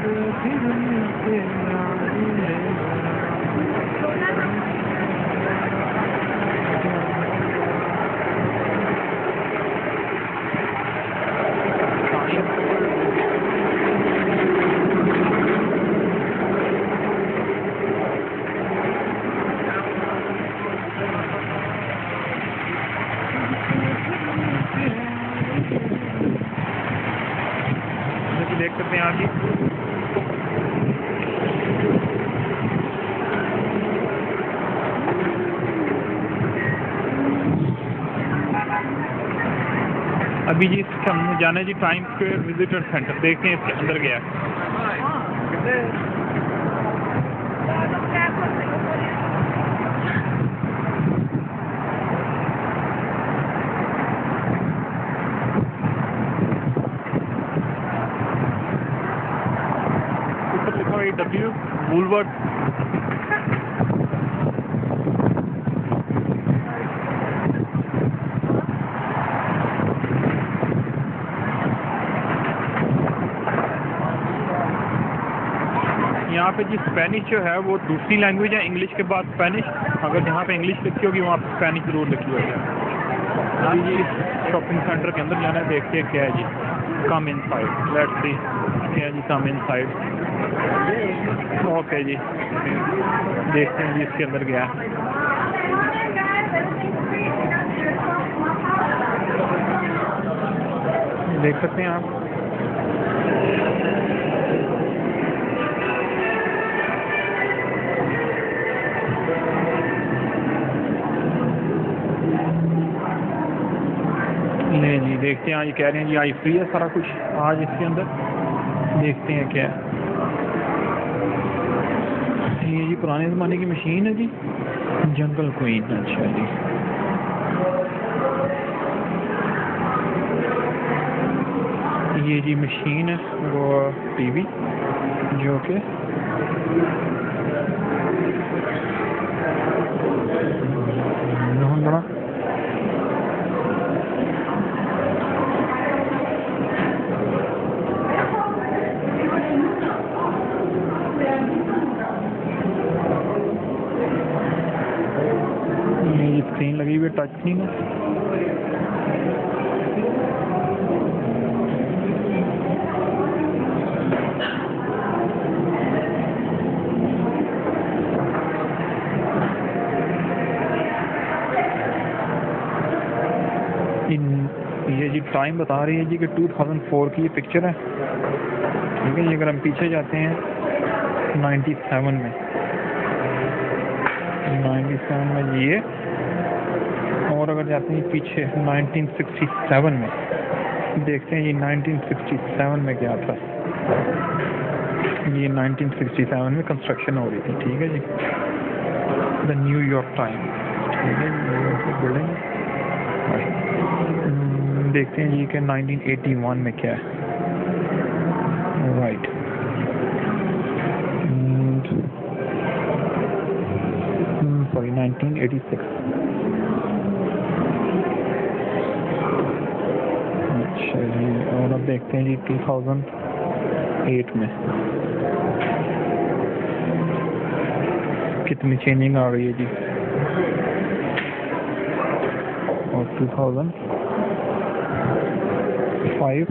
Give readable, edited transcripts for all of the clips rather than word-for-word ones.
फिर मिलके देख सकते हैं आगे अभी जी हम जाना है जी टाइम स्क्वायर विजिटर सेंटर, देखते हैं इसके अंदर गया W Boulevard। यहाँ पे जी स्पेनिश जो है वो दूसरी लैंग्वेज है, इंग्लिश के बाद स्पेनिश। अगर जहाँ पे इंग्लिश लिखी होगी वहाँ पे स्पेनिश जरूर लिखी होगी। अभी जी शॉपिंग सेंटर के अंदर जाना है, देखते हैं क्या है जी। कम इन साइड, लेट्स सी क्या है जी। कम इन साइड, ओके जी, देखते हैं जी इसके अंदर गया है। देख सकते हैं आप, नहीं जी देखते हैं। आज कह रहे हैं जी आज फ्री है सारा कुछ आज इसके अंदर, देखते हैं क्या है। ये जी पुराने ज़माने की मशीन है जी, जंगल क्वीन। अच्छा जी, ये जी मशीन है वो टीवी जो कि बड़ा स्क्रीन लगी हुई है, टच स्क्रीन है। ये जी टाइम बता रही है जी कि 2004 की ये पिक्चर है, ठीक है जी। अगर हम पीछे जाते हैं 97 में, 97 में जी ये, और अगर जाते हैं पीछे 1967 में, देखते हैं ये 1967 में क्या था। ये 1967 में कंस्ट्रक्शन हो रही थी, ठीक है जी। द न्यूयॉर्क टाइम, ठीक है, न्यूयॉर्क की बिल्डिंग। देखते हैं जी कि 1981 में क्या है, राइट। सॉरी 1986। अच्छा जी, और अब देखते हैं जी 2008 में कितनी चेंजिंग आ गई है जी। और 2005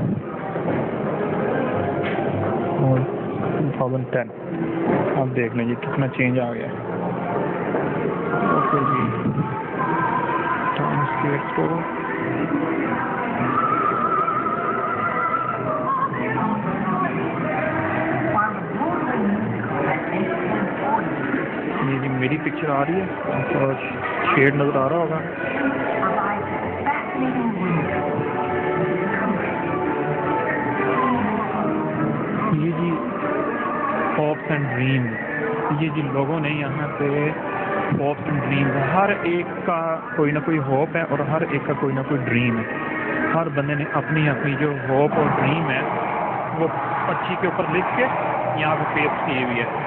और 2010, अब देख लें जी कितना चेंज आ गया। ओके जी, टाइम स्क्वायर स्टोर। ये जी मेरी पिक्चर आ रही है, थोड़ा शेड नज़र आ रहा होगा। ये जी होप्स एंड ड्रीम्स, ये जी लोगों ने यहाँ पे होप्स एंड ड्रीम्स, हर एक का कोई ना कोई होप है और हर एक का कोई ना कोई ड्रीम है। हर बंदे ने अपनी अपनी जो होप और ड्रीम है वो पर्ची के ऊपर लिख के यहाँ पे पेस्ट की हुई है।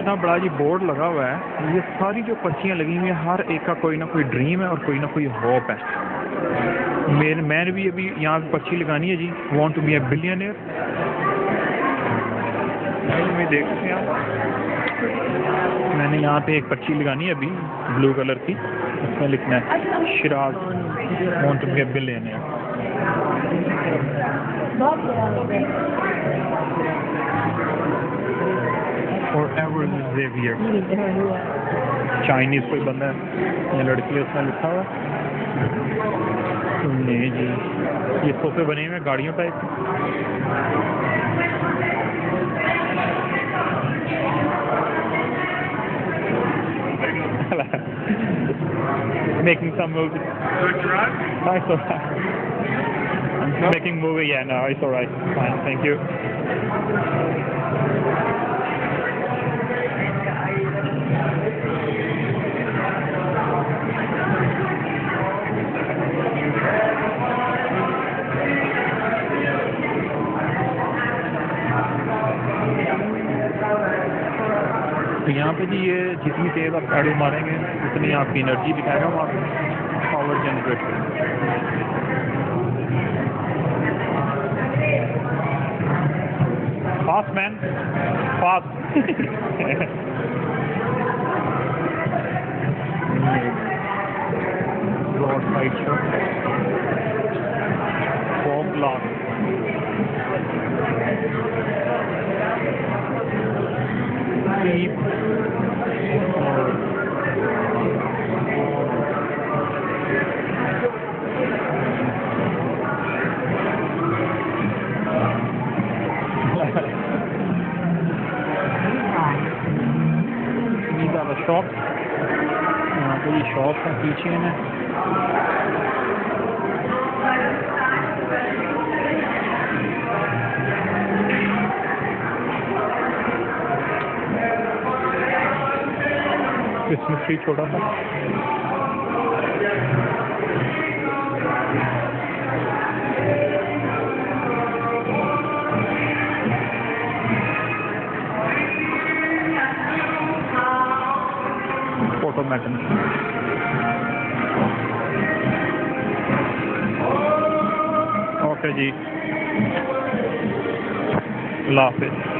इतना बड़ा जी बोर्ड लगा हुआ है, ये सारी जो पर्चियाँ लगी हुई हैं हर एक का कोई ना कोई ड्रीम है और कोई ना कोई होप है। मैंने भी अभी यहाँ पे पर्ची लगानी है जी, want to be a billionaire. में देख सकते हैं आप, मैंने यहाँ पे एक पर्ची लगानी है अभी ब्लू कलर की, उसमें लिखना है Shiraz want to be a billionaire. Forever Xavier। Chinese कोई बंदा है, ये लड़की है, उसमें लिखा हुआ नहीं जी, ये सोफे बने हुए गाड़ियों type. Making some movie. No, it's alright. I'm making movie, yeah, no, it's alright. Fine, thank you. तो यहाँ पे जी ये जितनी तेज़ आप पैडल मारेंगे उतनी आपकी एनर्जी दिखाएगा वहाँ पे power generate. Fast man fast. Broad side show fog glass. These are the shops. यहाँ पे ये शॉप है पीछे है। क्रिसमस ट्री छोटा सा। फोटो मैटन। ओके जी, अल्लाह हाफिज़।